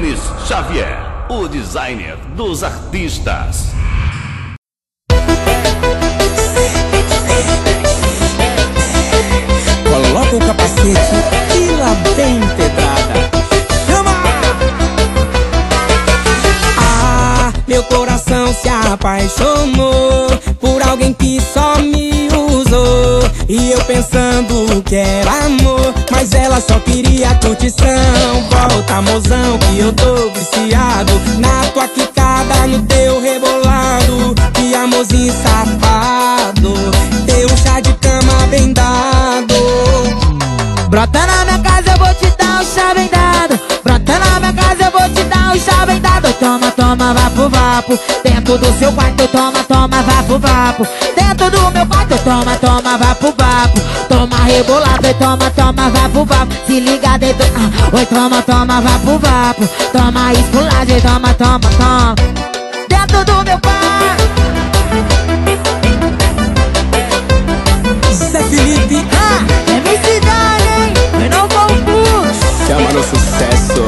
Denis Xavier, o designer dos artistas. Coloca o capacete e lá vem pedrada. Chama! Ah, meu coração se apaixonou por alguém que só me usou. E eu pensando que era amor, mas ela só queria curtição. Volta, mozão, que eu tô viciado na tua quicada, no teu rebolado. Que amorzinho safado, teu chá de cama bem dado. Brota na minha casa, eu vou te dar um chá bem dado. Brota na minha casa, eu vou te dar um chá bem dado. Toma, toma, vapo, vapo. Dentro do seu quarto, toma, toma, vapo, vapo. Dentro do meu quarto, toma, toma, vapo, vapo. Toma rebolado, e toma, toma, vapo, vapo. Se liga dentro, oi, toma, toma, vapo, vapo. Toma esculagem, toma, toma, toma. Dentro do meu quarto. Zé Felipe, é felicidade, hein? Eu não confundo. chama no sucesso.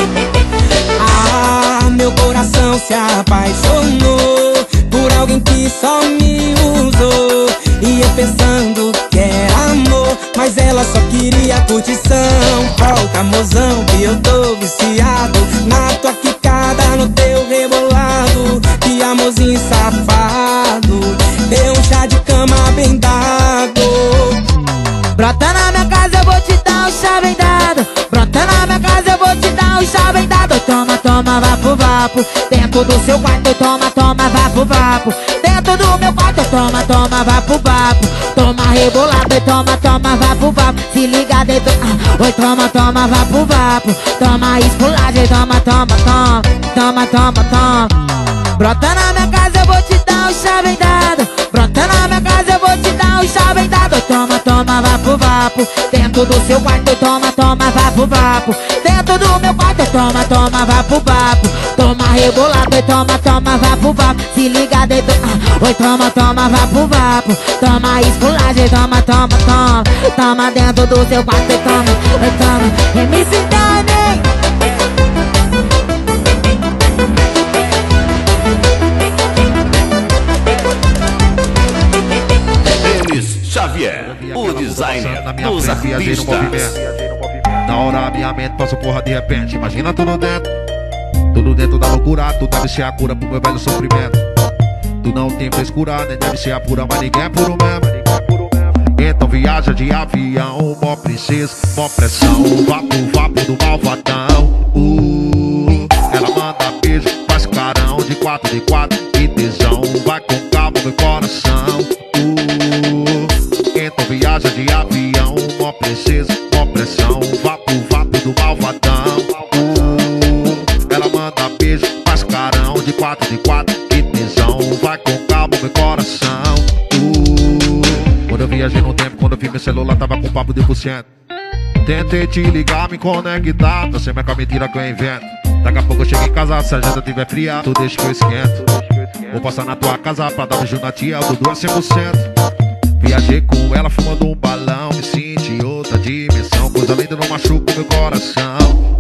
Ah, meu coração se apaixonou por alguém que só me usou. E eu pensando que era amor, mas ela só queria curtição. Volta, mozão, que eu tô viciado na tua quicada, no teu rebolado. Que amorzinho safado, deu um chá de cama bem dado. Brota na minha casa, eu vou te dar um chá bem dado. Brota na minha casa, eu vou te dar um chá bem dado. Toma, toma, vapo, vapo. Dentro do seu quarto, toma, toma, vapo, vapo. Dentro do meu quarto, toma, toma, vapo, vapo. Toma rebolado, e toma, toma, vapo, vapo. Se liga dentro, oi, toma, toma, vapo, vapo. Toma esculagem, toma, toma, toma. Toma, toma, toma. Brota na minha casa, eu vou te dar um chá bem dado. Brota na minha casa, eu vou te dar um chá bem dado. Toma, toma, vapo, vapo. Dentro do seu quarto, toma, toma, vapo, vapo. Dentro do meu quarto, toma, toma, vapo, vapo. Toma rebolado, e toma, toma, vapo, vapo. Se liga dentro, oi, toma, toma, vapo, vapo. Toma esculagem, toma, toma, toma. Toma dentro do seu quarto, toma, toma. MC Dani. Denis Xavier, o designer dos artistas. Na hora minha mente passa porra de repente. Imagina tudo dentro da loucura. Tu deve ser a cura pro meu velho sofrimento. Tu não tem frescura, nem deve ser a pura, mas ninguém é puro mesmo. Então viaja de avião, mó princesa, mó pressão. Vapo, vapo do malvadão. Ela manda beijo, faz carão de 4x4. Que tesão, vai com calma meu coração. Então viaja de avião, mó princesa, mó pressão. Vapo, vapo do malvadão. Ela manda beijo, faz carão de 4x4. Que tesão, vai com calma meu coração. Quando eu viajei no tempo, quando eu vi meu celular tava com papo de 1%. Tentei te ligar, me conectar, tô sempre com a mentira que eu invento. Daqui a pouco eu chego em casa, se a janta tiver fria, tu deixa que eu esquento. Vou passar na tua casa pra dar beijo na tia, o Dudu é 100%. Viajei com ela fumando um balão, me senti em outra dimensão. Coisa linda não machuca meu coração.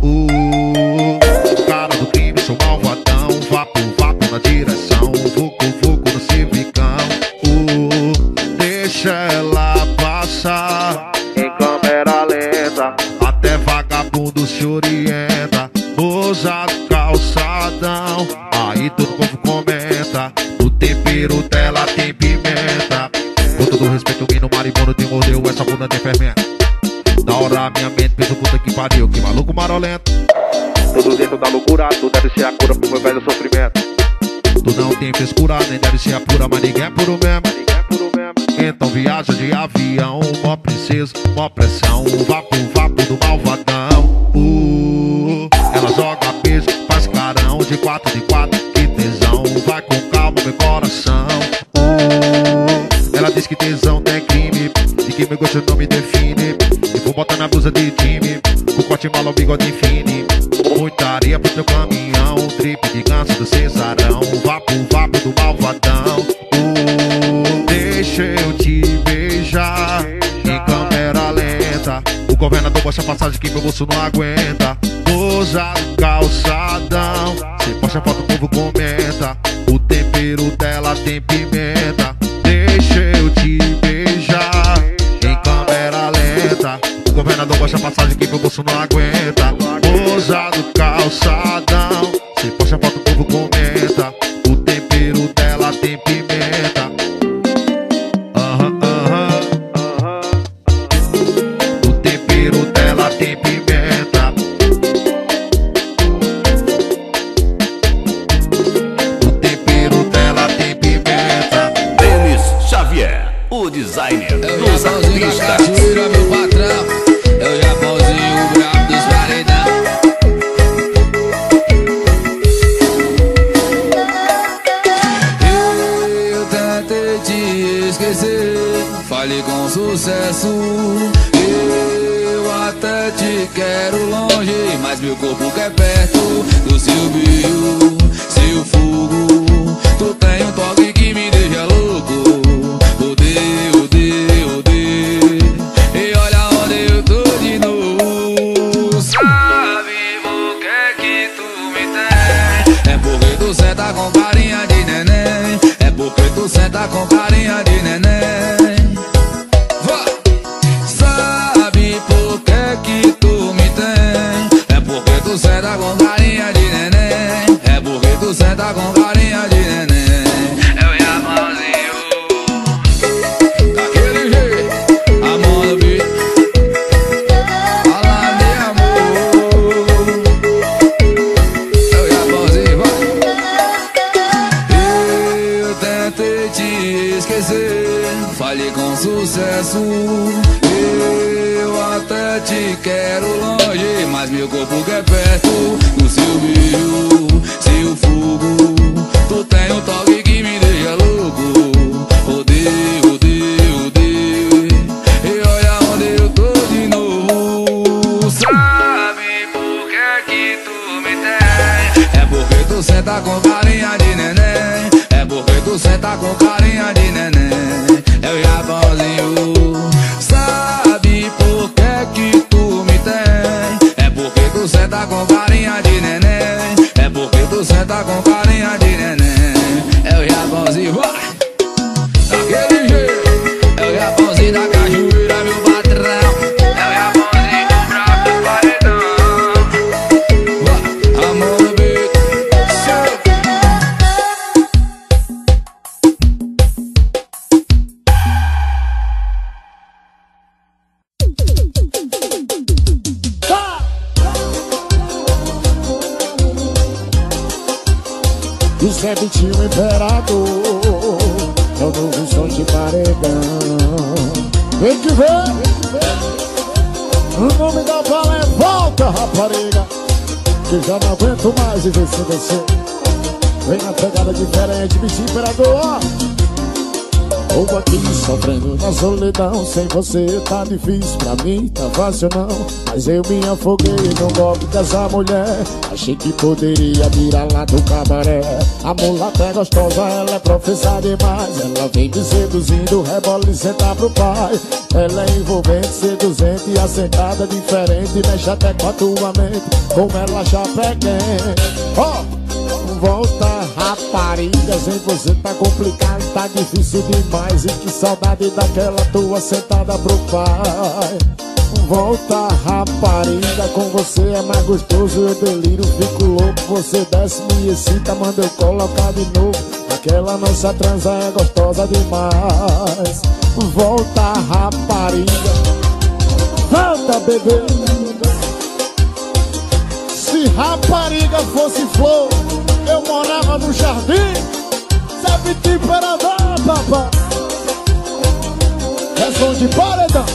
Cara do crime, sou malvadão. Vapo, vapo na direção. Vucu, vucu no civicão. Deixa ela passar em câmera lenta. Até vagabundo se orienta. Usa calçadão, aí todo povo comenta. O tempero dela tem pimenta. Com todo respeito, quem no maribondo te mordeu, essa bunda tem fermento. Na hora minha mente pensa, puta que pariu, que maluco marolento. Tudo dentro da loucura, tu deve ser a cura pro meu velho sofrimento. Tu não tem frescura, nem deve ser a pura, mas ninguém é puro mesmo. Então viaja de avião, mó princesa, mó pressão. Vapo, vapo do malvadão. Ela joga beijo, faz carão de 4x4. Que tesão, vai com calma meu coração. Ela diz que tesão não é crime, e que meu gosto não me define. E vou botar na blusa de time, com corte malo, bigode fine. Muita areia pro teu caminhão, trip de ganso do cesarão. Vapo, vapo do malvadão. Deixa eu te beijar em câmera lenta. O governador baixa a passagem que meu bolso não aguenta. Moça do calçadão, cê posta foto, o povo comenta. O tempero dela tem pimenta. Deixa eu te beijar em câmera lenta. O governador gosta passagem que meu bolso não aguenta. Moça do calçadão, cê posta foto, o povo comenta. O tempero dela tem pimenta. O tempero dela tem pimenta. O tempero dela tem pimenta. Denis Xavier, o designer dos artistas. Tira meu patrão, é o Japãozinho, o brabo dos paredão. Eu tentei te esquecer, falei com sucesso. Eu até te quero longe, mas meu corpo quer perto do seu brilho, seu fogo. Tu tem um toque que me deixa louco. Odeio, odeio, odeio. E olha onde eu tô de novo. Sabe por que tu me tem? É porque tu senta com carinha de neném. É porque tu senta com carinha de neném. Vai! Sabe por que tu me tem? É porque tu senta com carinha de neném. É porque tu senta com carinha de neném. É o Japãozinho. Daquele jeito, a mão no beat. Fala de amor. É o Japãozinho, vai. Eu tentei te esquecer, falei com sucesso. Eu até te quero longe, mas meu corpo quer perto do seu brilho, seu fogo. Tu tem um toque que me deixa louco. Odeio, odeio, odeio. E olha onde eu tô de novo. Sabe por que tu me tem? É porque tu senta com carinha de neném. É porque tu senta com carinha de neném. É o Japãozinho. Sabe por que tu me tem? É porque tu senta com carinha de neném. É porque tu senta com carinha de neném. É o Japãozinho, vai! Daquele jeito. É o Japãozinho da cajueira, meu patrão. É o Japãozinho do brabo do paredão. Vai, a mão no beat. Isso é Vitinho Imperador, é o novo som de paredão. Vem que vem, o nome da bala é Volta, rapariga, que já não aguento mais viver sem você. Vem na pegada diferente, Vitinho Imperador, ó. Ou aqui sofrendo na solidão, sem você tá difícil, pra mim tá fácil não. Mas eu me afoguei no golpe dessa mulher. Achei que poderia virar lá do cabaré. A mulata é gostosa, ela é profissa demais. Ela vem me seduzindo, rebola e senta pro pai. Ela é envolvente, seduzente e assentada diferente. Mexe até com a tua mente, como ela já pega. Ó! Volta, rapariga, sem você tá complicado, tá difícil demais. E que saudade daquela tua sentada pro pai. Volta, rapariga, com você é mais gostoso. Eu deliro, fico louco, você desce, me excita, manda eu colocar de novo. Aquela nossa transa é gostosa demais. Volta, rapariga, volta, bebê. Se rapariga fosse flor, eu morava no jardim. Sabe de Imperador, papá. É som de paredão.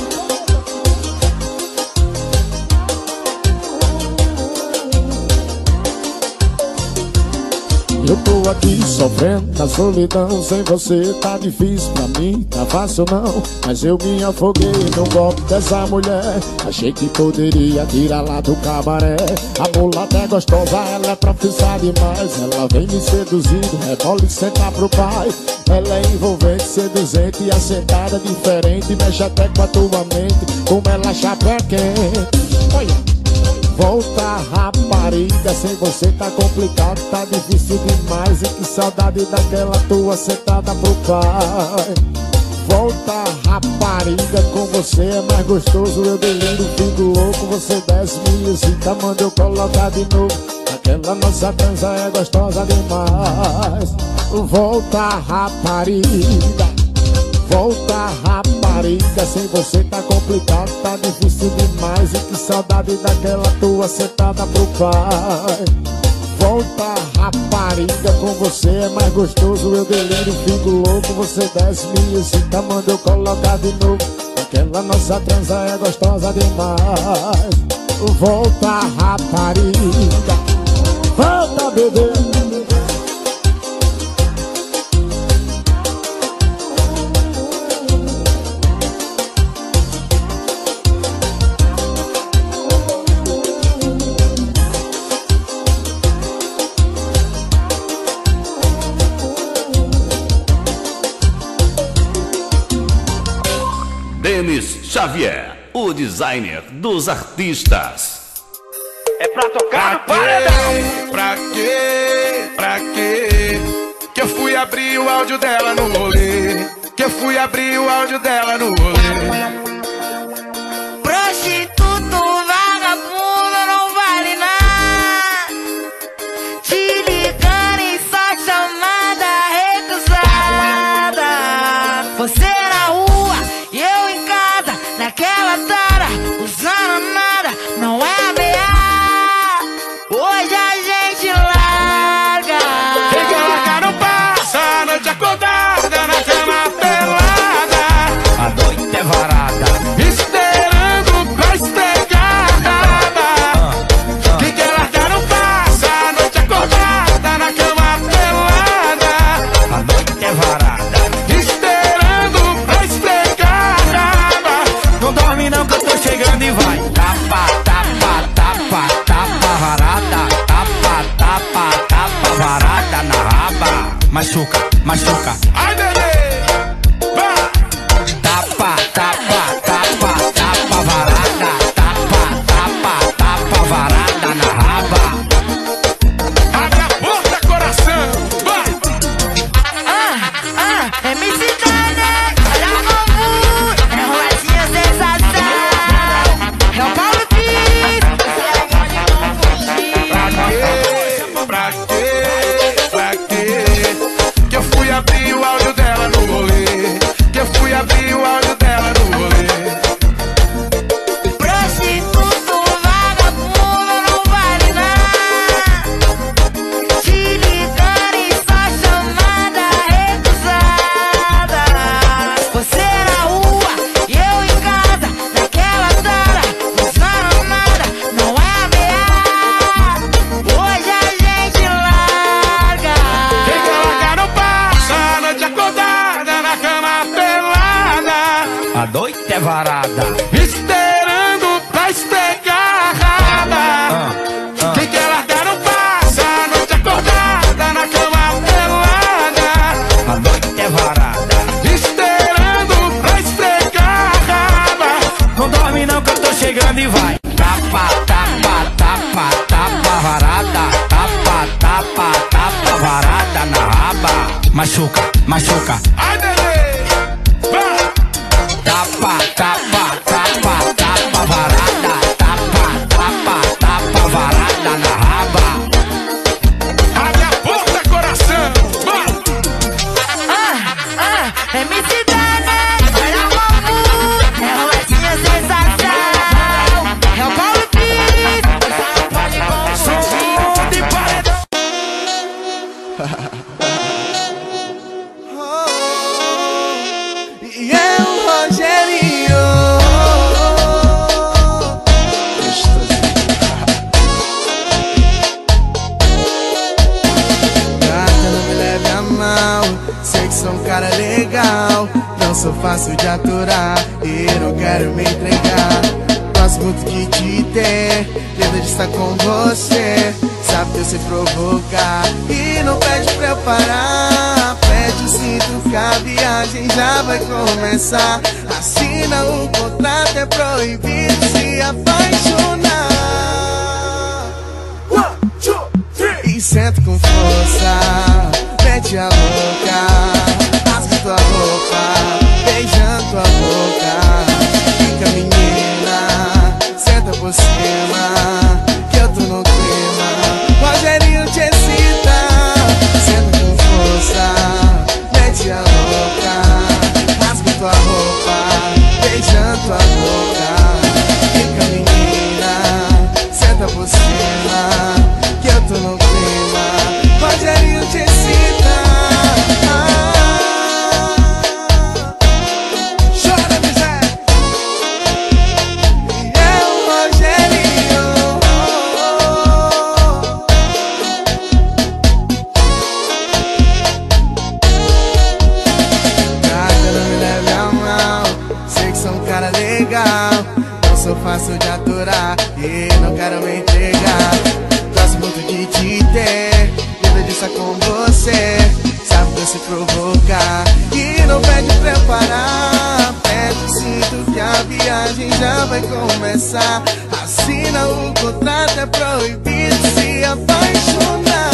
Eu tô aqui sofrendo na solidão, sem você tá difícil, pra mim tá fácil não. Mas eu me afoguei no golpe dessa mulher. Achei que poderia tirar lá do cabaré. A mulata é gostosa, ela é profissa demais. Ela vem me seduzindo, rebola e senta pro pai. Ela é envolvente, seduzente e assentada diferente. Mexe até com a tua mente, como ela chapa quente. Olha, volta Volta, rapariga, sem você tá complicado, tá difícil demais. E que saudade daquela tua sentada pro pai. Volta, rapariga, com você é mais gostoso. Eu deliro, fico louco, você desce, me excita, manda eu colocar de novo. Aquela nossa transa é gostosa demais. Volta, rapariga. Volta, rapariga, sem você tá complicado, tá difícil demais. E que saudade daquela tua sentada pro pai. Volta, rapariga, com você é mais gostoso. Eu deliro, fico louco, você desce, me excita, manda eu colocar de novo. Aquela nossa transa é gostosa demais. Volta, rapariga. Volta, bebê. Denis Xavier, o designer dos artistas. É pra tocar no paredão. Pra quê? Pra quê? Que eu fui abrir o áudio dela no rolê. Que eu fui abrir o áudio dela no rolê. Prostituto, vagabundo, não vale nada. Te ligando em só chamada recusada. Você na rua e eu em casa, naquela tara, usando nada, não é a BA. Hoje a gente larga. Quem quer largar não passa a noite acordada na cama pelada. A noite é varada. Esperando pra esfregar. Quem quer largar não passa a noite acordada na cama pelada. A noite é varada. Esperando pra esfregar. Não dorme não que eu tô chegando e vai. Tapa, tapa, tapa, tapa varada. Tapa, tapa, tapa varada na raba. Machuca, machuca. Ai, bebê! Vai! Tapa, tapa, tapa, tapa varada. Tapa, tapa, tapa varada na raba. Abre a porta, coração! Vai! MC Dane, olha como é roladinha sensação. É o Paulo Pires, você não pode confundir. Pra quê? Pra quê? Que eu fui abrir o áudio dela no rolê. Que eu fui abrir o áudio dela no rolê. Prostituto, vagabundo, não vale nada. Te ligando em só chamada recusada. Você na rua e eu em casa, naquela tara, usando nada, não é a BA. Hoje a gente larga. Quem quer largar não passa a noite acordada na cama pelada. A noite é varada. Esperando pra esfregar. Quem quer largar não passa a noite acordada na cama pelada. A noite é varada. Esperando pra esfregar. Não dorme não que eu tô chegando e vai. Tapa, tapa, tapa, tapa varada. Tapa, tapa, tapa varada na raba. Machuca, machuca. Ai, bebê! Vai! Tapa, tapa, tapa, tapa varada. Tapa, tapa, tapa varada na raba. Abre a porta, coração! Vai! MC Dane, olha como é roladinha sensação. É o Paulo Pires, você não pode confundir. De paredão. E é o Rogerinho. Gata, não me leve a mal. Sei que sou um cara legal. Não sou fácil de aturar e não quero me entregar. Gosto muito de te ter, medo de estar com você. Sabe que eu sei provocar e não pede pra eu parar. Pede o cinto que a viagem já vai começar. Assina o contrato, é proibido se apaixonar. senta com força, mete a louca, rasga tua roupa, beijando tua boca. Fica menina, senta por cima, que eu tô no clima. Rogerinho te excita, senta com força, mete a louca, rasga tua roupa, beijando tua boca. Fica menina, senta por cima, que eu tô no clima. Rogerinho te excita. Chora, miséria. E é o Rogerinho. Cara, não me leve a mal, sei que sou um cara legal. Não sou fácil de aturar e não quero me entregar. Gosto muito de te ter, medo de estar com você. Sabe que eu se provocar e não pede pra eu parar. Aperta o cinto que a viagem já vai começar. Assina o contrato, é proibido se apaixonar.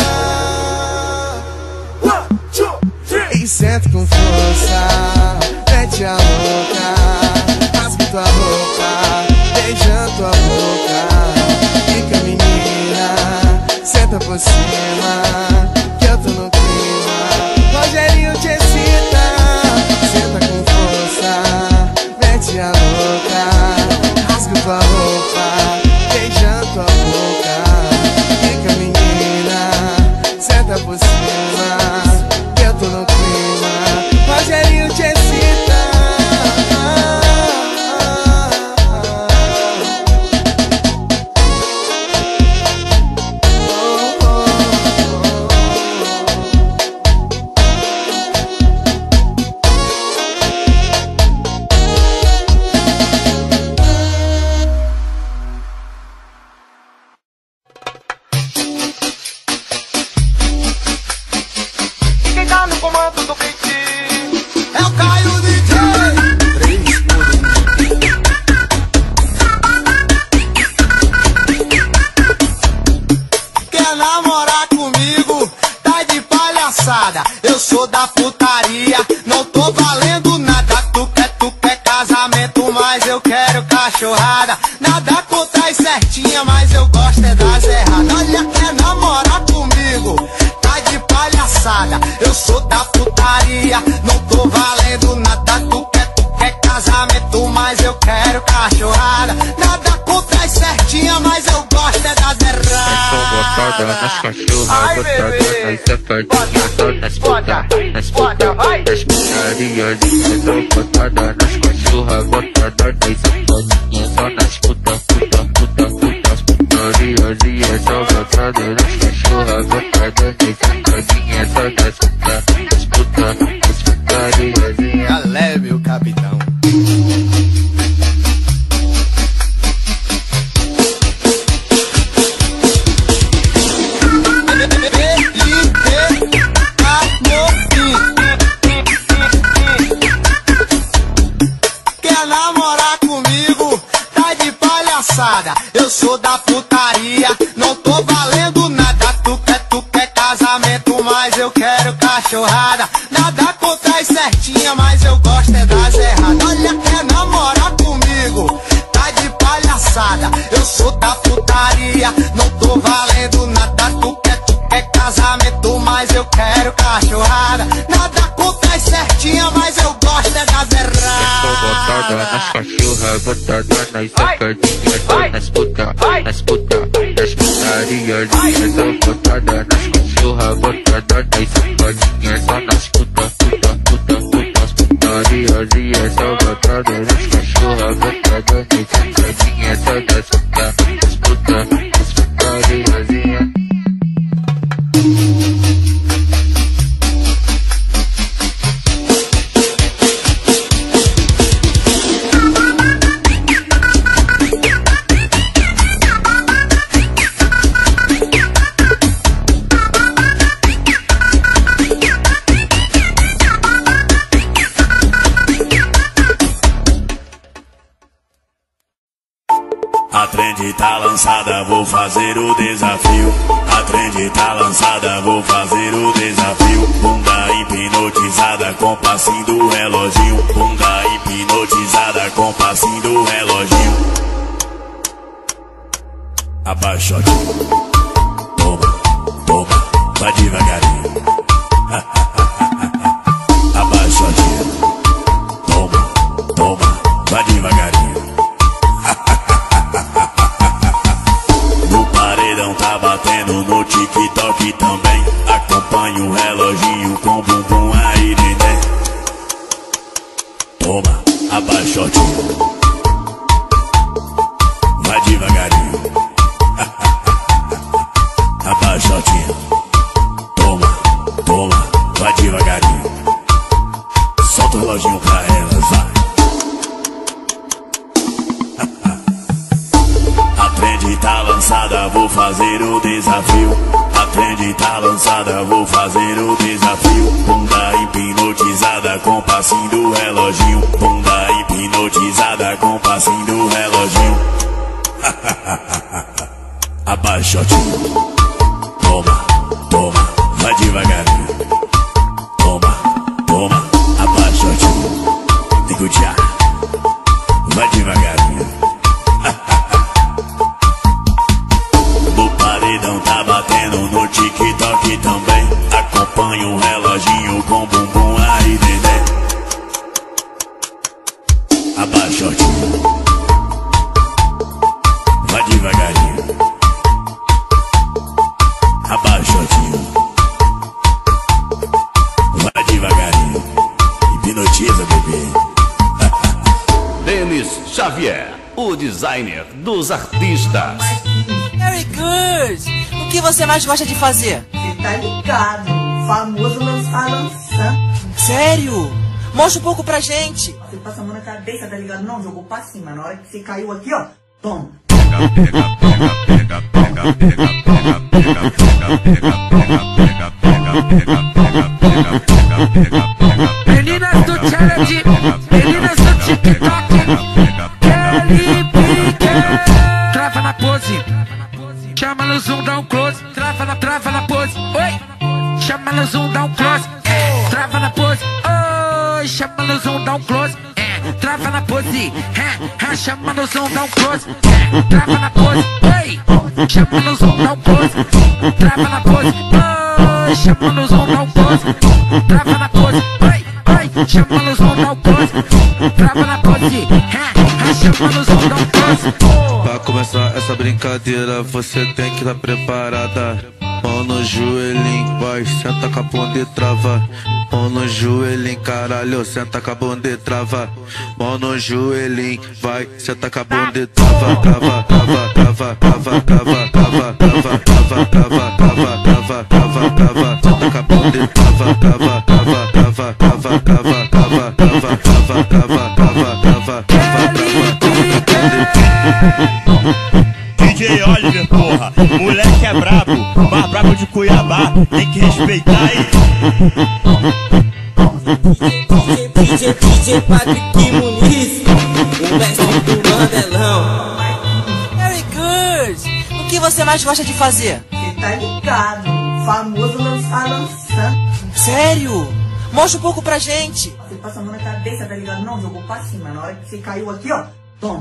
One, two, three. E senta com força, mete a louca, rasga tua roupa, beijando tua boca. Fica menina, senta por cima, que eu tô no clima. Rogerinho te excita, senta com força, mete a louca, rasga tua roupa, beijando tua boca. Fica menina, senta por cima, que eu tô no clima. Rogerinho te excita. Quem tá no comando do beat é o Caio DJ. 3 por 1. Quer namorar comigo? Tá de palhaçada. Eu sou da putaria, não tô valendo nada. Tu quer casamento, mas eu quero cachorrada. Nada contra as certinha, mas eu gosto é das erradas. Olha, quer namorar comigo? Tá de palhaçada. Eu sou da putaria, não tô valendo nada. Tu quer casamento, mas eu quero cachorrada. Nada contra as certinha, mas eu gosto é das erradas. Eu sou botada nas cachorras, botada nas safadinhas, só nas puta, nas putarias. Eu sou botada nas cachorras, botada nas safadinhas, só nas putarias. E é só botada nas cachorras, botada nas safadinhas, só nas putarias. Já leve o capitão. Quer namorar comigo? Tá de palhaçada. Eu sou da putaria, não tô valendo nada. Tu quer casamento, mas eu quero cachorrada. Nada contra as certinha, mas eu gosto é das erradas. Olha, quer namorar comigo? Tá de palhaçada. Eu sou da putaria, não tô valendo nada. Tu quer casamento, mas eu quero cachorrada. Nada contra as certinha, mas eu gosto é das erradas. Eu sou botada nas cachorras, botada nas safadinhas, só nas putarias. Eu sou botada nas cachorras, botada nas safadinhas, só nas putarias. E é só botada nas cachorras, botada nas safadinhas, só nas putarias. trend tá lançada, vou fazer o desafio. A trend tá lançada, vou fazer o desafio. Bunda hipnotizada com passinho do reloginho. Bunda hipnotizada com passinho do reloginho. Abaixotinho. Toma, toma, vai devagarinho. Abaixotinho. Toma, toma, vai devagarinho. No paredão tá batendo, no TikTok também. Acompanha o reloginho com bumbum aí, neném. Toma, abaixotinho. Vai devagarinho. Abaixotinho. Toma, toma, vai devagarinho. Solta o reloginho pra elas, vai. A trend tá lançada, vou fazer o desafio. A trend tá lançada, vou fazer o desafio. Bunda hipnotizada com passinho do reloginho. Bunda hipnotizada com passinho do reloginho. Abaixotinho. Toma, toma, vai devagarinho. Toma, toma, abaixotinho. Liga, vai devagarinho. No paredão tá batendo, no TikTok também. Acompanha o reloginho com bumbum aí, neném. Abaixotinho. Vai devagarinho. Abaixotinho. Vai devagarinho. Hipnotiza, bebê. Denis Xavier, o designer dos artistas. Very good! O que você mais gosta de fazer? Você tá ligado, famoso lançando. Sério? Mostra um pouco pra gente. Você passa a mão na cabeça, tá ligado? Não, jogou pra cima. Na hora que você caiu aqui, ó, toma. Meninas do challenge, meninas do TikTok, Kelly Pique. Trava na pose, chama no zoom, dá um close. Trava na pose, oi. Chama no zoom, dá um close. Trava na pose, oi. Chama no zoom, dá um close. Trava na pose, chama no zoom, dá um close. Trava na pose, oi. Chama no zoom, dá um close. Trava na pose, oi. Chama no zoom, dá um close. Trava na pose, oi, oi. Chama no zoom, dá um close. Trava na pose, chama no zoom, dá um close. Pra começar essa brincadeira, você tem que estar preparada. Mão no joelhinho, vai, senta com a bunda e trava. Mão no joelhinho, caralho, senta com a bunda e trava. Mão no joelhinho, vai, senta com a bunda e trava. Trava, trava, trava, trava, trava, trava, trava, trava, trava, trava, trava, trava, trava. Senta com a bunda e trava, trava, trava, trava, trava, trava, trava, trava, trava, trava, trava, trava, trava. DJ Oliver, porra, moleque é brabo, mais brabo de Cuiabá, tem que respeitar aí. DJ Patrick Muniz, o mestre do Mandelão. Very good! O que você mais gosta de fazer? Você tá ligado, famoso lançando. Sério? Mostra um pouco pra gente. Você passa a mão na cabeça, tá ligado? Não, jogou pra cima. Na hora que você caiu aqui, ó, toma.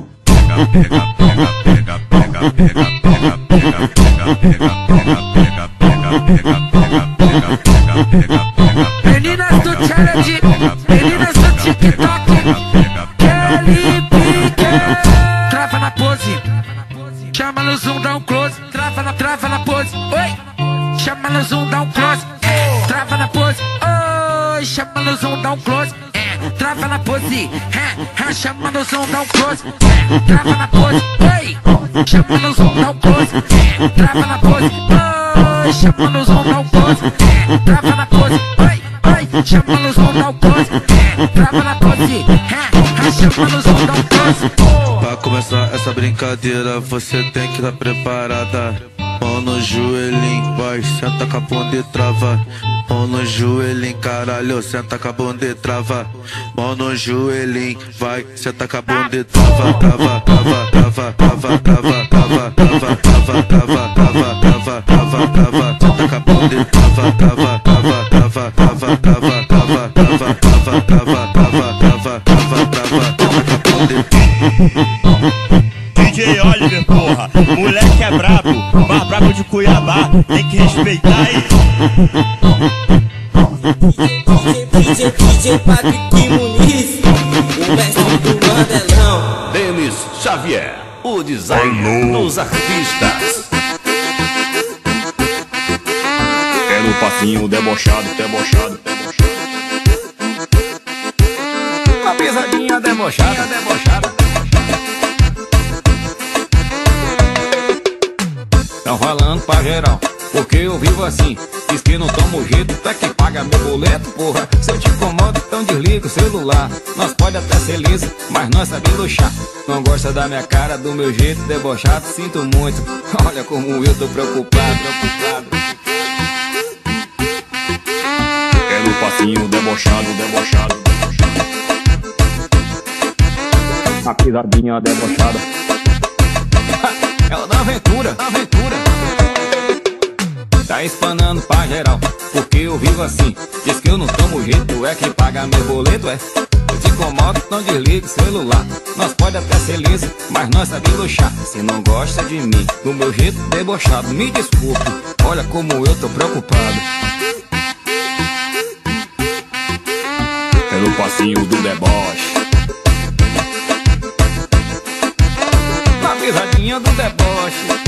Meninas do challenge, meninas do TikTok, Kelly Pique. Trava na pose, chama no zoom, dá um close. Trava na pose, oi. Chama no zoom, dá um close. Trava na pose, oi. Chama no zoom, dá um close. Trava na pose, chama no zoom, dá um close. Trava na pose, oi. Chama no zoom, dá um close. Trava na pose, oi. Chama no zoom, dá um close. Trava na pose, oi, oi. Chama no zoom, dá um close. Trava na pose, chama no zoom, dá um close. Pra começar essa brincadeira, você tem que estar preparada. Mão no joelhinho, vai, senta com a bunda e trava. Mão no joelhinho, caralho, senta com a bunda e trava. Mão no joelhinho, vai, senta com a bunda e trava. Trava, trava, trava, trava, trava, trava, trava, trava, trava, trava, trava, trava, trava, senta com a bunda e trava, trava, trava, trava, trava, trava, trava, trava, trava, trava, trava, trava, trava, trava, senta com a bunda e trava. DJ Oliver, porra, moleque é brabo, mais brabo de Cuiabá, tem que respeitar aí. DJ Patrick Muniz, o mestre do Mandelão. Denis Xavier, o designer dos artistas. Quero um passinho debochado, debochado, debochado. Uma pisadinha debochada, debochada. Tão falando pra geral, porque eu vivo assim. Diz que não tomo jeito, até que paga meu boleto, porra. Se eu te incomodo, então desliga o celular. Nós pode até ser liso, mas nós sabemos luxar. Não gosta da minha cara, do meu jeito debochado, sinto muito. Olha como eu tô preocupado, preocupado. Quero um passinho debochado, debochado, debochado. Uma pisadinha debochada. É o da aventura, da aventura. Tá espanando pra geral, porque eu vivo assim. Diz que eu não tomo jeito, é que paga meu boleto, é. Eu te incomodo, não desliga o celular. Nós pode até ser liso, mas nós sabemos luxar. Se não gosta de mim, do meu jeito debochado, me desculpe, olha como eu tô preocupado. Quero o passinho do deboche. Uma pisadinha do deboche.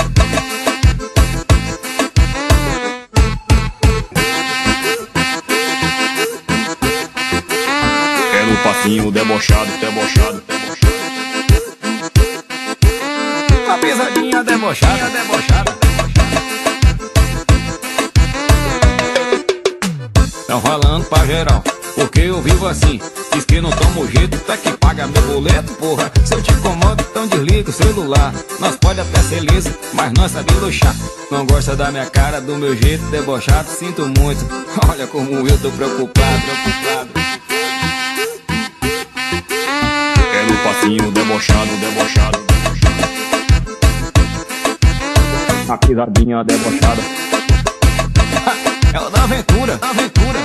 Quero um passinho debochado, debochado, debochado. Uma pisadinha debochada, debochada. Tão falando pra geral, porque eu vivo assim. Diz que não tomo jeito, até que paga meu boleto, porra. Se eu te incomodo, então desliga o celular. Nós pode até ser liso, mas nós sabemos luxar. Não gosta da minha cara, do meu jeito debochado, sinto muito. Olha como eu tô preocupado, preocupado. Quero um passinho debochado, debochado, debochado. Uma pisadinha debochada. É o da aventura, da aventura.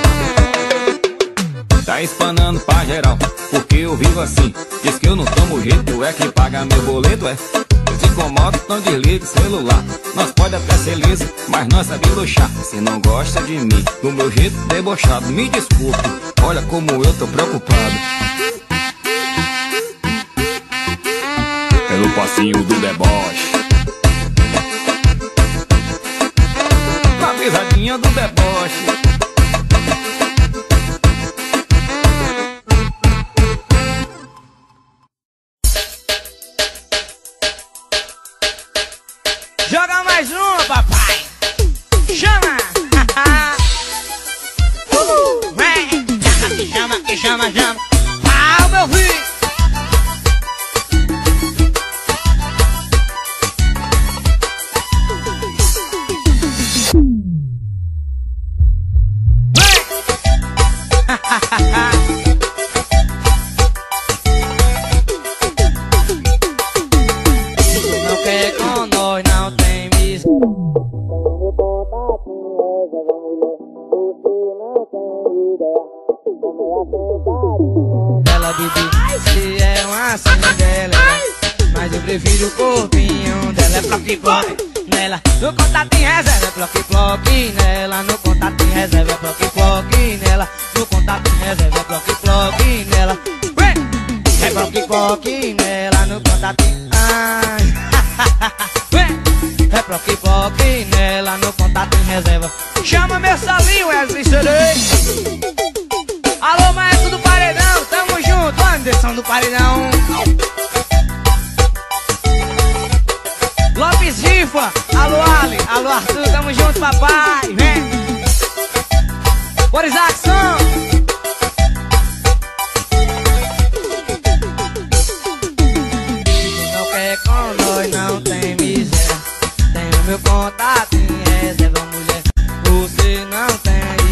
Tá espanando pra geral, porque eu vivo assim. Diz que eu não tomo jeito, é que paga meu boleto, é. Eu te incomodo, não desliga o celular. Nós pode até ser liso, mas nós sabemos luxar. Se não gosta de mim, do meu jeito debochado, me desculpe, olha como eu tô preocupado. Quero o passinho do deboche. Uma pisadinha do deboche. Joga mais uma, papai. Chama. Vem. Que chama, que chama, chama. Pau, meu filho. Não quer com nós, não tem miséria. Ela bebê, se é uma Cinderela, mas eu prefiro o corpinho dela. É ploque-ploque nela, no contato em reserva. É ploque-ploque nela, no contato em reserva. É ploque-ploque nela, no contato em reserva. É ploque-ploque nela. É ploque-ploque nela, no contato em... Ai. É ploque-ploque nela, no contato em reserva. Chama meu salinho, Wesley Serei. Alô, maestro do paredão, tamo junto, Anderson do paredão. Lopes Rifa, alô Ali, alô Arthur, tamo junto, papai, vem. Boris Axon. Não quer com nós, não tem miséria. Tem o meu contato em reserva, mulher. Você não tem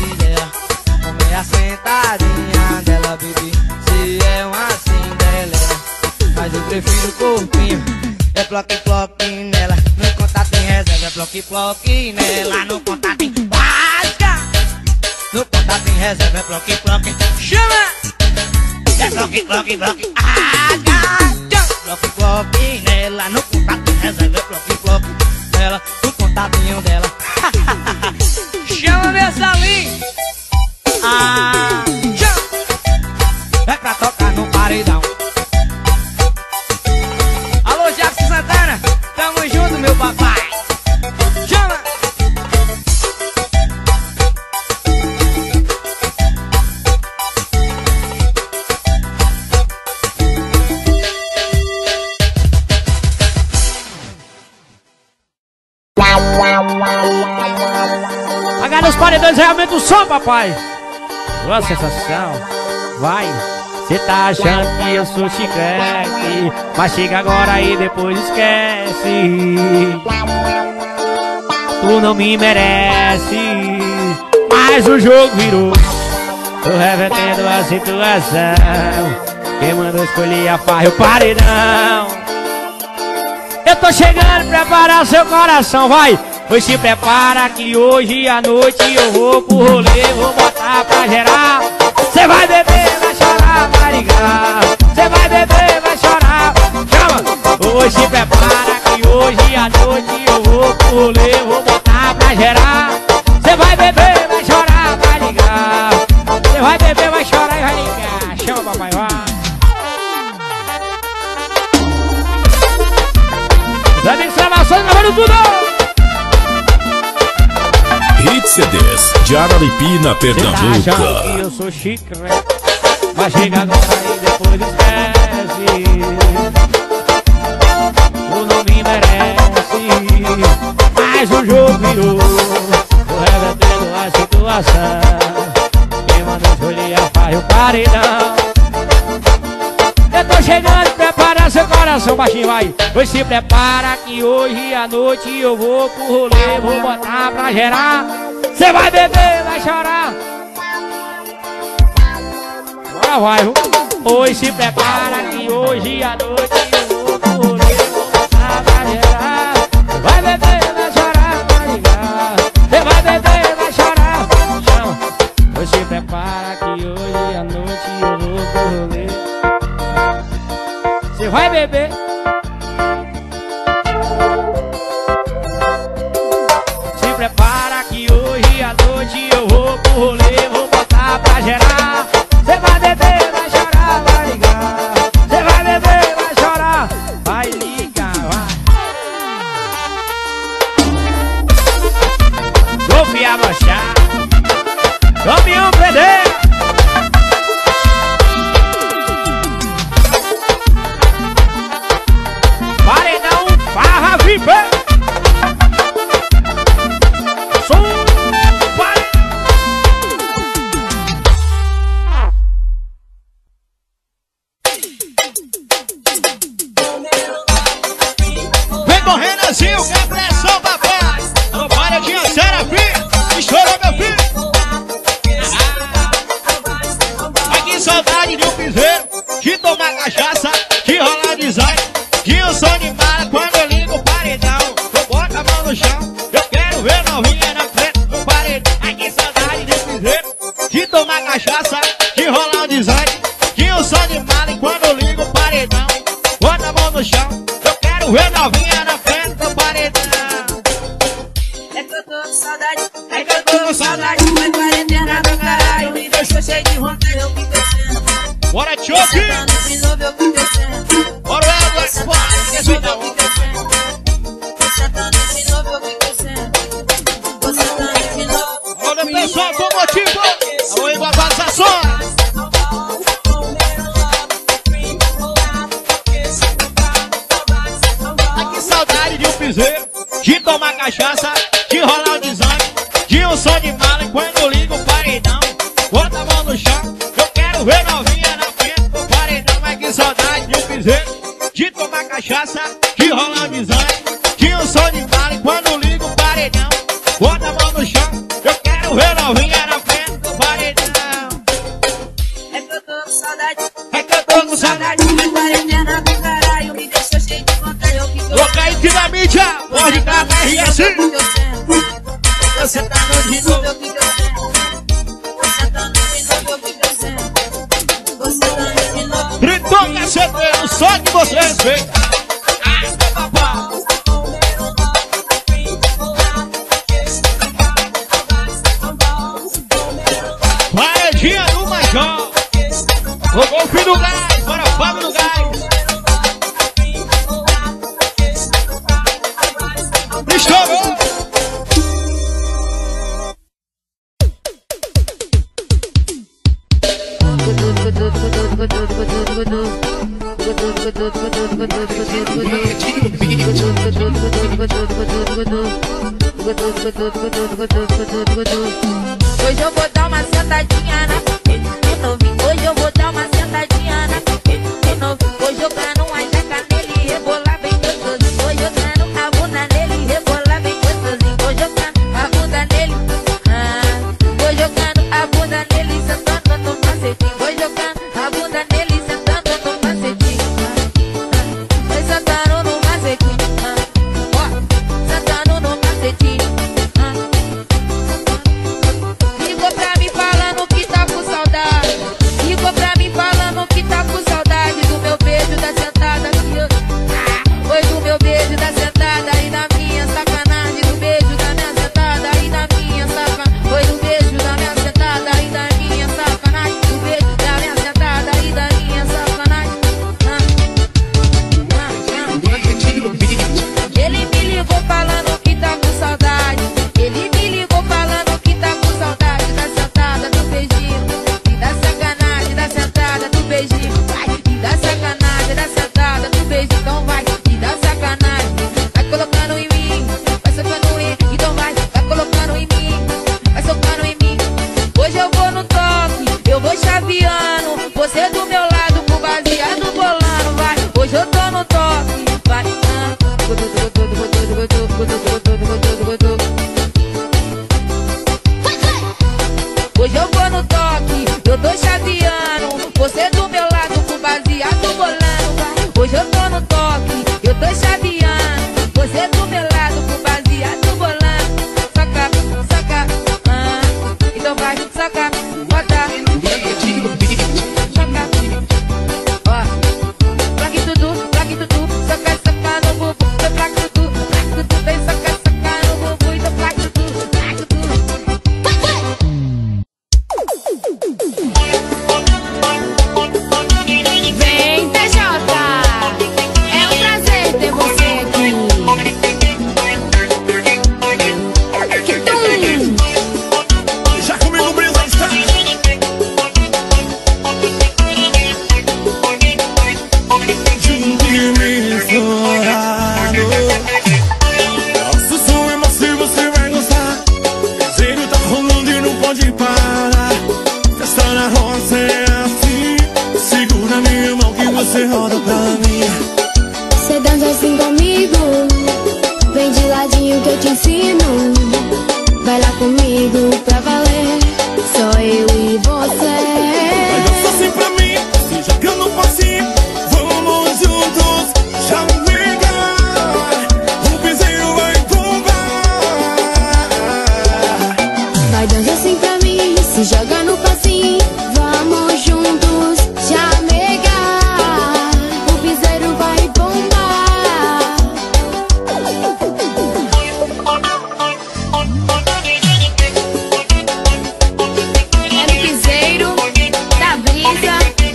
ploque, nela no contato em rasga. No contato em reserva é ploque, chama. É ploque, rasga. Ploque, nela no contato em reserva é ploque, nela no contatinho dela. Chama meu Salim. Chama. É pra tocar no paredão. Alô, Jackson Santana, tamo junto, meu papai. Chama! Pagar nos paredões realmente o som, papai. Boa sensação. Vai. Cê tá achando que eu sou chiclete, mas chega agora e depois esquece. Tu não me merece, mas o jogo virou. Tô revertendo a situação. Quem mandou escolher a farra e o paredão. Eu tô chegando, prepara seu coração, vai. Pois se prepara que hoje à noite eu vou pro rolê, vou botar pra gerar. Cê vai beber, vai chorar, vai ligar. Cê vai beber, vai chorar, chama. Hoje se prepara que hoje à noite eu vou pro rolê, vou botar pra gerar. Cê vai beber, vai chorar, vai ligar. Cê vai beber, vai chorar e vai ligar. Chama, papai, vai. Já tem gravações, gravando tudo. Hit CDs de Araripina, Pernambuco. Cê tá achando que eu sou chiclete, mas chega agora e depois esquece. Tu não me merece, mas o jogo virou. Tô revertendo a situação. Quem mandou escolher a farra e o paredão. Eu tô chegando, prepara seu coração, baixinho, vai. Pois se prepara que hoje à noite eu vou pro rolê, vou botar pra gerar. Cê vai beber, vai chorar. Agora vai, viu? Pois se prepara que hoje à noite eu vou pro rolê, vou botar pra gerar. Vai beber, vai chorar, vai ligar. Cê vai beber, vai chorar. Chama. Pois se prepara que hoje à noite eu vou pro rolê. Cê vai beber. Se prepara que hoje à noite eu vou pro rolê, vou botar pra gerar. Cê vai beber, vai chorar, vai ligar. Cê vai beber, vai chorar, vai ligar, vai. Golpe a brochar, caminhão prender. Paredão, farra, viver. Som, paredão. Vem correndo assim, o que é pressão, papai. Não para de dançar a filha. Estourou, meu filho. Ai, que saudade de um piseiro, de tomar cachaça, de rolar design, de um som de mala quando eu ligo o paredão. Eu boto a mão no chão, eu quero ver novinha na frente do paredão. Ai, que saudade de um piseiro, de tomar cachaça, de rolar design, de um som de mala quando eu ligo o paredão. Bota a mão no chão, eu quero ver novinha na frente do paredão. É que eu tô com saudade, é que eu tô com saudade. Foi quarentena do caralho, me deixou cheio de vontade, eu fico descendo. Bora, Choque! De novo eu fico descendo. Bora, Edward, Você de novo eu fico descendo. Você de novo eu fico descendo. Você de novo. Olha, pessoal, com motivo! Alô, igualizações! Ai, que saudade de um piseiro, de tomar cachaça, de rolar o design, de um som de mala quando eu ligo o paredão. Bota a mão no chão, eu quero ver novinha na frente do paredão. Ai, que saudade de um piseiro, de tomar cachaça, de rolar o design, de um som de mala quando eu ligo o paredão. Bota a mão no chão, eu quero ver novinha na frente do paredão. É que eu tô com saudade, é que eu tô com saudade. Foi quarentena do caralho, me deixou cheio de vontade, eu fico Ô, Kaique da mídia, pode cantar. RS. Você tá no de novo, eu fico sendo. Você tá no de novo, eu fico sendo. Você tá no de novo. Gritou caceteiro, só de vocês, vem. Paredinha do Major. Jogou o filho do gás, para o Fábio do gás. Estourou. Hoje eu vou dar uma sentadinha na de novo. Hoje eu vou dar uma sentadinha na de novo. Vou jogar numa jaca nele e rebolar bem gostosinho. Vou jogando a bunda nele e rebolar bem gostosinho. Vou jogando a bunda nele, vou jogando a bunda nele sentando no macetinho. Vou jogando a bunda nele sentando no macetinho. Vai sentando no macetinho, ó, sentando no macetinho. Ligou pra mim falando que tá com saudade. Ligou pra mim falando que tá com saudade do meu beijo da sentada aqui. Foi do meu beijo da sentada e da minha sacanagem. Do beijo da minha sentada e da minha sacanagem. Foi do beijo da minha sentada e da minha sacanagem. Do beijo da minha sentada e da minha sacanagem. Ele me ligou falando que tá com saudade. Ele me ligou falando que tá com saudade da sentada do beijinho e da sacanagem da sentada do beijinho. Vai, e da sacanagem da sentada do beijinho. Então vai, e da sacanagem. Vai colocando em mim, vai socando em mim. Então vai colocando em mim, vai socando em mim. Hoje eu vou no toque, eu vou chaveando. Você do meu lado com baseado bolando. Vai, hoje eu tô no toque. Vai, hoje eu vou no toque, eu tô chaveando. Você do meu lado com baseado bolando. Vai, hoje eu tô no toque, eu tô chaveando. Você do meu lado com baseado bolando. Saca, saca, então vai, saca, bota. Saca, ó, plaque tudo, saca, saca no bubu. Plaque tudo, vem saca, saca no bubu. Então plaque tudo, plaque tudo. Vem, TJ, é um prazer ter você aqui. Já comigo, brisa, está. Juntinho estourado. Nossa, som é macio, você vai gostar. Zero tá rolando e não pode parar. Festa na roça é assim. Segura minha mão que você roda pra mim. Cê dança assim comigo, vem de ladinho que eu te ensino. Vai lá comigo pra valer, só eu e você. Vai dançar assim pra mim, se joga no passinho. Vamos juntos, já ligar. O piseiro vai bombar. Vai dançar assim pra mim, se joga no passinho. Vamos juntos, já negar. O piseiro vai bombar. É no piseiro da brisa.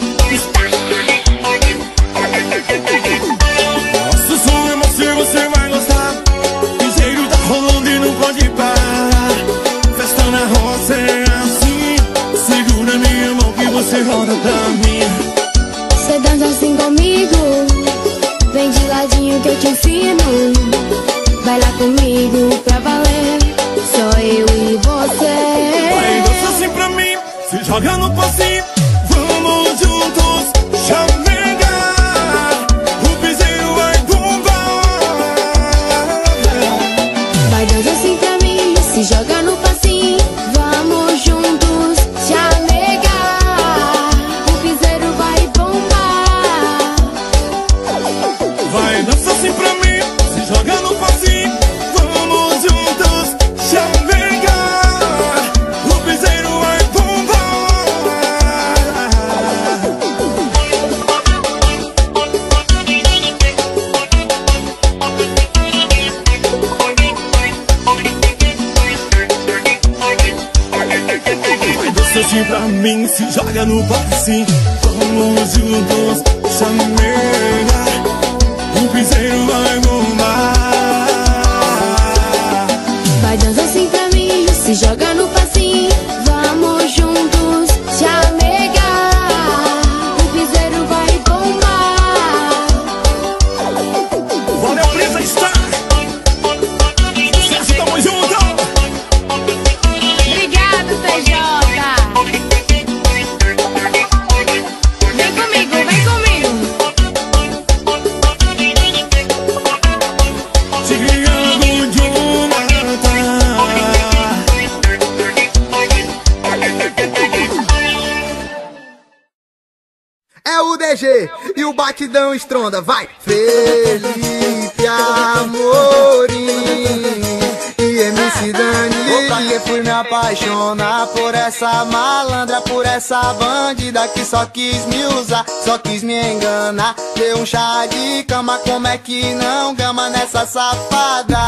Nossa, som é macio, você vai gostar. Piseiro tá rolando e não pode parar. Festa na roça é assim. Segura minha mão que você roda pra mim. Cê dança assim comigo, vem de ladinho que eu te ensino. Vai lá comigo pra valer, só eu e você. Vai dançar assim pra mim, se joga no passinho. Vamos juntos, já negar. O piseiro vai bombar. Vai dançar assim pra mim, se joga no passinho. Vamos juntos, já negar. O piseiro vai bombar. Vai dançar assim pra mim, se joga no passinho. Vamos frente pra mim, se joga no passinho. Vamos juntos, chamega, o piseiro vai bombar. Vai dançar assim pra mim, se joga no passinho. Vamos juntos, chamega, o piseiro vai bombar. Valeu, Presa Star! Sucesso, tamo junto! Obrigado, PJ! Vem comigo, vem comigo! Chegando de uma É o DG e o batidão estronda, vai! Felipe Amorim e MC Dani. Porque fui me apaixonar por essa malandra, por essa bandida que só quis me usar, só quis me enganar. Deu um chá de cama, como é que não gama nessa safada?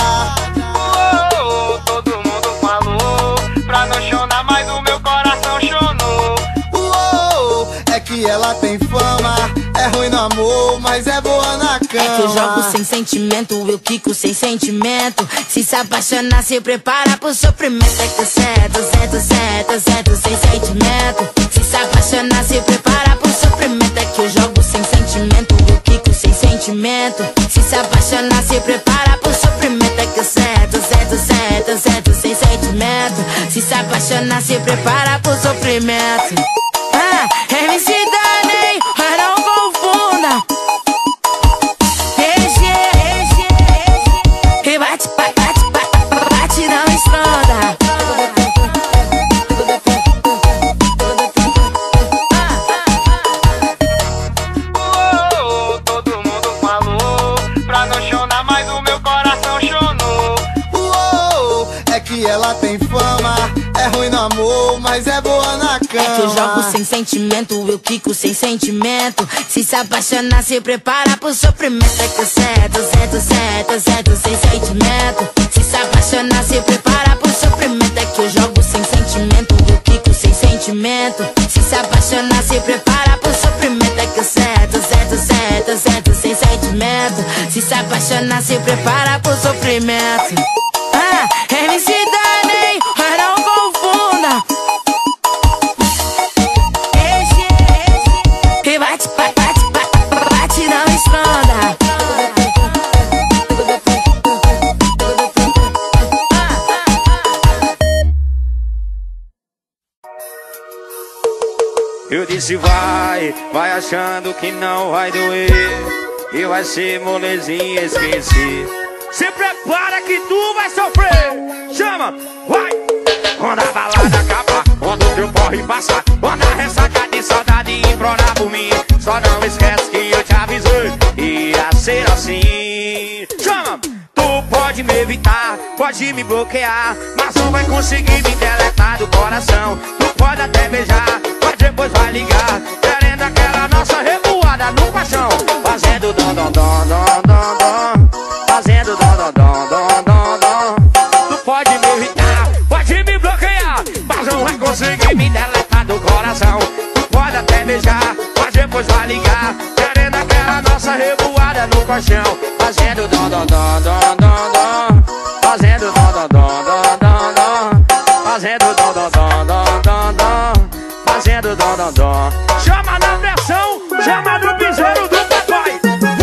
Todo mundo falou pra não chorar, mas o meu coração chonou. É que ela tem fama, é ruim no amor, mas é boa na cama. É que eu jogo sem sentimento, eu quico sem sentimento. Se apaixonar, se prepara pro sofrimento. É que eu cedo sem sentimento. Se apaixonar, se prepara pro sofrimento. É que eu jogo sem sentimento, eu quico sem sentimento. Se apaixonar, se prepara pro sofrimento. É que eu cedo sem sentimento. Se apaixonar, se prepara pro sofrimento. MC Dani, mas não confunda. E bate, não estronda. Todo mundo falou pra não chorar, mas o meu coração chonou. É que ela tem fama, é ruim no amor, mas é boa na cama. É que eu jogo sem sentimento, eu quico sem sentimento. Se apaixonar, se prepara pro sofrimento. É que eu cedo sem sentimento. Se apaixonar, se prepara pro sofrimento. É que eu jogo sem sentimento, eu quico sem sentimento. Se apaixonar, se prepara pro sofrimento. É que eu cedo sem sentimento. Se apaixonar, se prepara pro sofrimento. MC Dani, mas não confunda. E bate, não estronda. Eu disse vai achando que não vai doer e vai ser molezinha esquecer. Se prepara que tu vai sofrer. Chama, vai. Quando a balada acabar, quando o teu corre passar, quando a ressaca de saudade implorar por mim, só não esquece que eu te avisei, ia ser assim. Chama, tu pode me evitar, pode me bloquear, mas não vai conseguir me deletar do coração. Tu pode até beijar, mas depois vai ligar, querendo aquela nossa revoada no paixão, fazendo dom dom dom dom dom dom, fazendo dom dom dom dom dom dom. Tu pode me irritar, pode me bloquear, mas não vai conseguir me deletar do coração. Tu pode até beijar, mas depois vai ligar, querendo aquela nossa revoada no colchão, fazendo dom dom dom dom dom dom, fazendo dom dom dom dom dom dom, fazendo dom dom dom dom dom dom, fazendo dom dom dom. Chama na pressão, chama no piseiro do papai.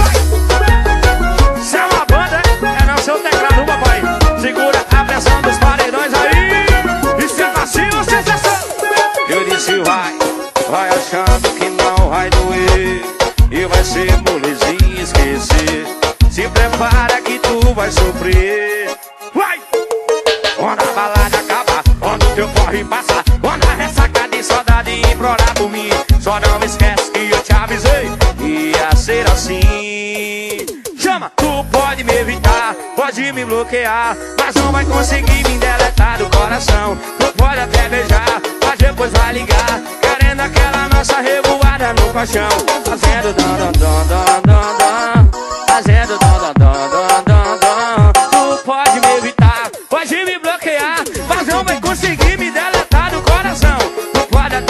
Se é uma banda, é não seu teclado, papai. Segura a pressão dos paredões aí. E se é vacilo, sensação. Eu disse vai achando que não vai doer e vai ser molezinha esquecer. Se prepara que tu vai sofrer. Vai! Quando a balada acabar, quando o teu corre passar, quando a ressaca de saudade implorar por mim, só não esquece que eu te avisei, ia ser assim. Chama, tu pode me evitar, pode me bloquear, mas não vai conseguir me deletar do coração. Tu pode até beijar, mas depois vai ligar, querendo aquela nossa revoada no colchão, fazendo dom dom dom dom dom dom, fazendo dom dom dom dom dom dom. Tu pode me evitar, pode me bloquear, mas não vai conseguir me deletar do coração. Tu pode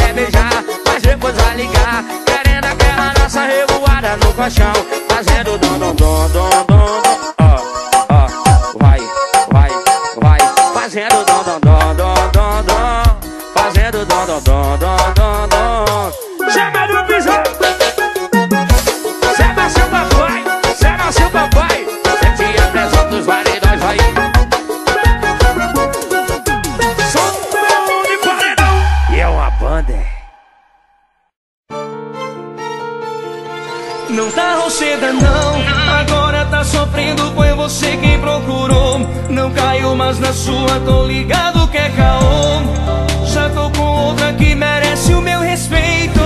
cedo não, agora tá sofrendo, foi você quem procurou. Não caiu mais na sua, tô ligado que é caô. Já tô com outra que merece o meu respeito.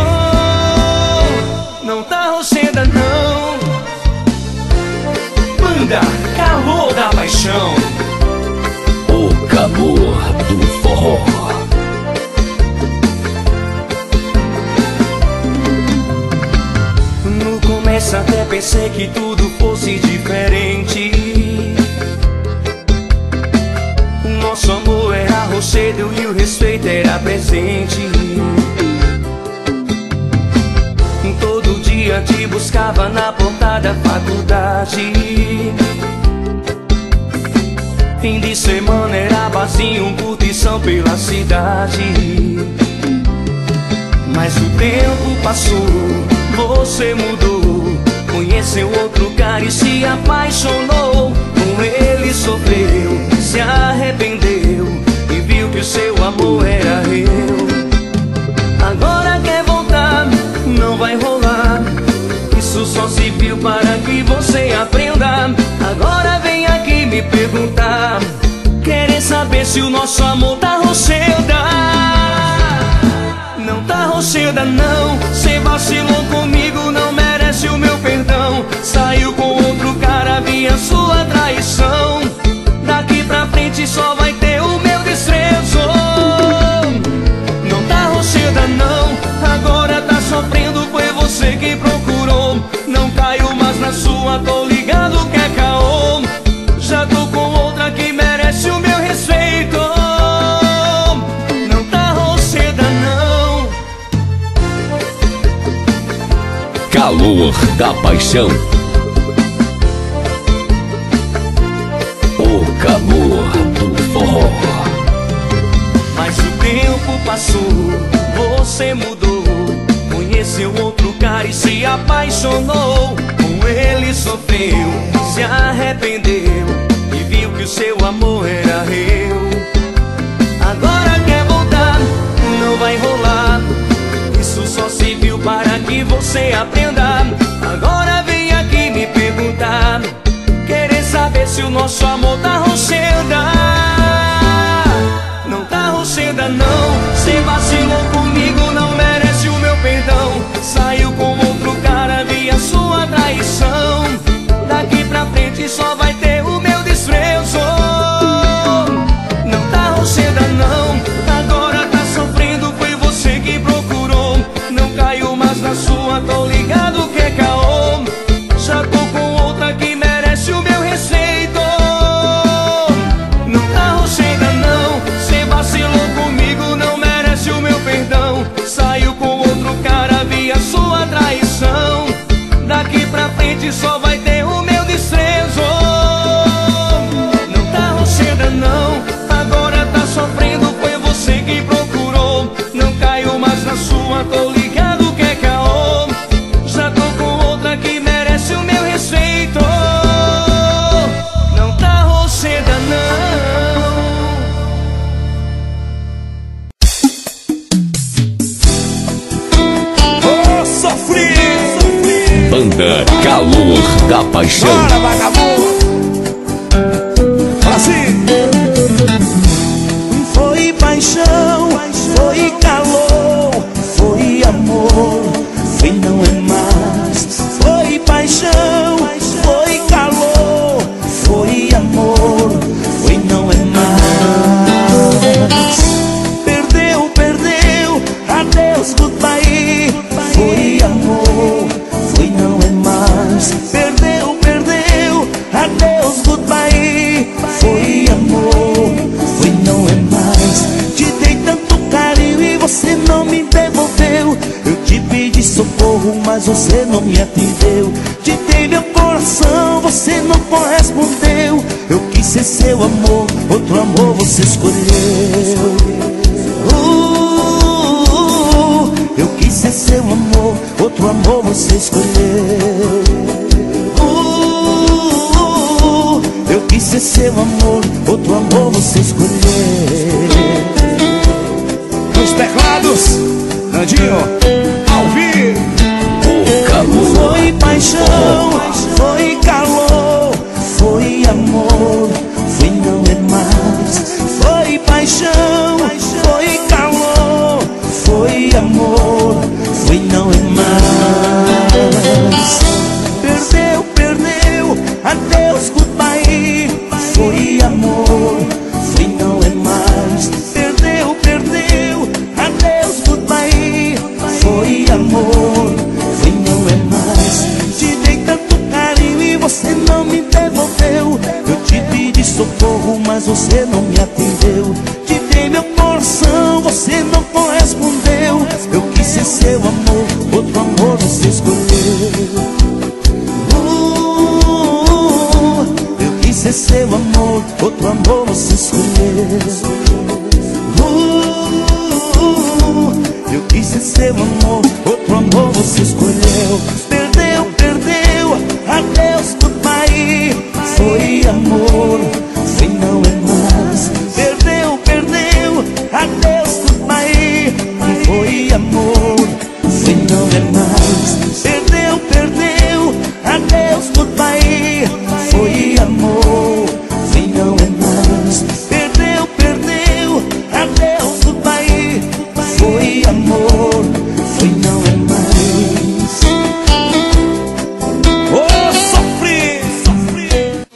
Não tá rocheda não. Banda Calor da Paixão, o calor do forró. No começo até pensei que tudo fosse diferente. Nosso amor era rochedo e o respeito era presente. Todo dia te buscava na porta da faculdade. Fim de semana era barzinho, curtição pela cidade. Mas o tempo passou, você mudou, conheceu outro cara e se apaixonou. Com ele sofreu, se arrependeu e viu que o seu amor era eu. Agora quer voltar, não vai rolar. Isso só se viu para que você aprenda. Agora vem aqui me perguntar, querer saber se o nosso amor tá rocheda. Não tá rocheda não, cê vacilou comigo, não merece o meu perdão. Saiu com outro cara, vi a sua traição. Daqui pra frente só vai ter o meu desprezo. Não tá rocheda não, agora tá sofrendo, foi você que procurou. Não caiu mais na sua, tô ligado que é caô. Já tô com outra que merece o meu respeito. Não tá rocheda não. Calor da Paixão, o calor do forró. Mas o tempo passou, você mudou, conheceu outro cara e se apaixonou. Com ele sofreu, se arrependeu e viu que o seu amor era eu. Agora quer voltar, não vai rolar. Isso só se viu para que você aprenda. Agora vem aqui me perguntar, querer saber se o nosso amor tá rocheda. Não tá rocheda não, cê vacilou comigo, não merece o meu perdão. Saiu com outro cara, vi a sua traição. Daqui pra frente só vai ter o meu desprezo. Não tá rocheda não, agora tá sofrendo, foi você que procurou. Não caiu mais na sua, tô ligado que é caô. Já tô com outra que merece o meu respeito. Não tá rocheda não, cê vacilou comigo, não merece o meu perdão. Saiu com outro cara, vi a sua traição. Daqui pra frente só vai ter o meu desprezo. Não tá rocheda não, agora tá sofrendo, foi você que procurou. Não caiu mais na sua, tô ligado que é caô. Já tô com outra que merece o meu respeito. Não tá rocheda não. Oh, sofri. Banda Calor da Paixão. Bora, vagabundo. Assim. Foi paixão, foi calor, foi amor, foi não é mais. Foi paixão, foi calor, foi amor, foi não é mais. Perdeu, perdeu, adeus, goodbye. Foi amor, foi não é mais. Perdeu, perdeu, adeus, goodbye. Foi amor, foi não é mais. Te dei tanto carinho e você não me devolveu. Eu te pedi socorro, mas você não me atendeu. Te dei meu coração, você não correspondeu. Eu quis ser seu amor, outro amor você escolheu. Eu quis ser seu amor, outro amor você escolheu. Eu quis ser seu amor, outro amor você escolheu. Nos teclados, Nandinho, ao vivo. Foi paixão. paixão, foi calor, foi amor, foi não é mais. Foi paixão, foi calor, foi amor, foi não é mais. Perdeu, perdeu, adeus, goodbye. Foi amor, foi não é mais. Perdeu, perdeu, adeus, goodbye. Foi amor, foi não é mais. Te dei tanto carinho e você não me devolveu. Eu te pedi socorro, mas você não me atendeu. Te dei meu coração, você não correspondeu. Eu quis ser seu amor, outro amor você escolheu. Eu quis ser seu amor, outro amor você escolheu. Eu quis ser seu amor, outro amor você escolheu. Perdeu, perdeu, adeus, goodbye. Foi amor, foi não é mais. Perdeu, perdeu, adeus, goodbye. Foi amor, foi não é mais. Perdeu, perdeu, adeus, goodbye. Foi amor, foi não é mais. Perdeu, perdeu, adeus, goodbye. Foi amor, foi não é mais. Oh, sofri, sofri.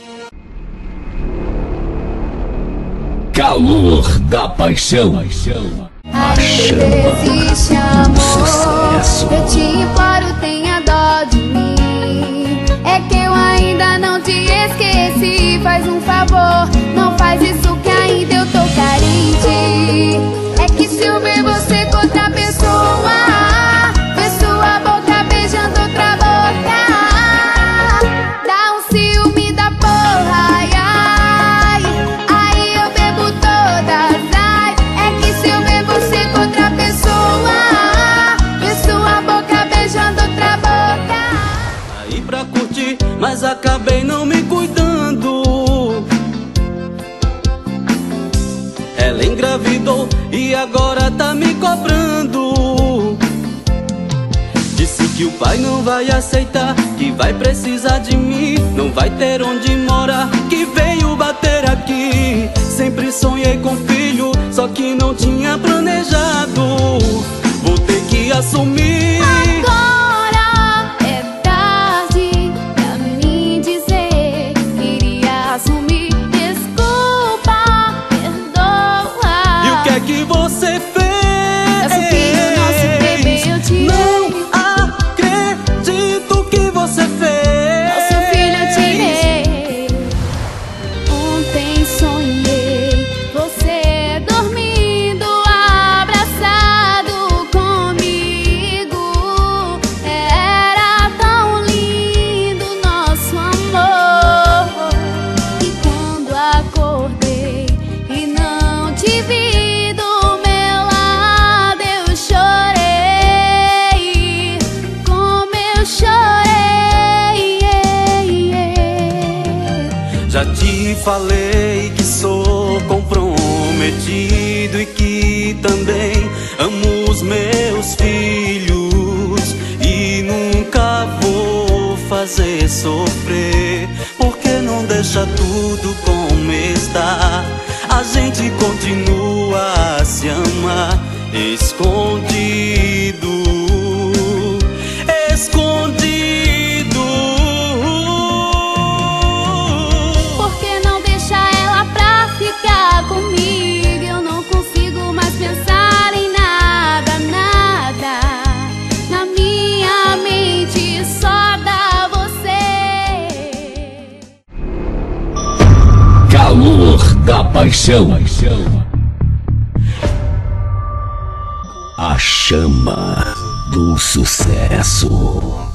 Calor da paixão. A chama Existe do amor, sucesso. eu te imploro, tenha dó de mim. É que eu ainda não te esqueci. Faz um favor, não faz isso que ainda eu tô carente. É que se eu ver você com outra pessoa, ver sua boca beijando outra boca, dá um ciúme da porra, ai, ai. Aí eu bebo todas, ai. É que se eu ver você com outra pessoa, ver sua boca beijando outra boca. Saí pra curtir, mas acabei não me cuidando. Ela engravidou e agora tá me cobrando. Disse que o pai não vai aceitar, que vai precisar de mim, não vai ter onde morar, que veio bater aqui. Sempre sonhei com filho, só que não tinha planejado. Vou ter que assumir. Agora é tarde pra mim dizer, queria assumir. Desculpa, perdoa. E o que é que você fez? Nosso filho, nosso bebê, eu te Não acredito que você fez. Nosso filho eu tirei. Ontem sonhei você dormindo, abraçado comigo. Era tão lindo nosso amor. E quando acordei e não te vi do meu lado, eu chorei. Como eu chorei. Já te falei que sou comprometido e que também amo os meus filhos e nunca vou fazer sofrer. Por que não deixa tudo como está? A gente continua a se amar escondido, escondido. Por que não deixa ela pra ficar comigo? Eu não consigo mais pensar em nada, nada. Na minha mente só dá você. Calor da paixão. A chama do sucesso.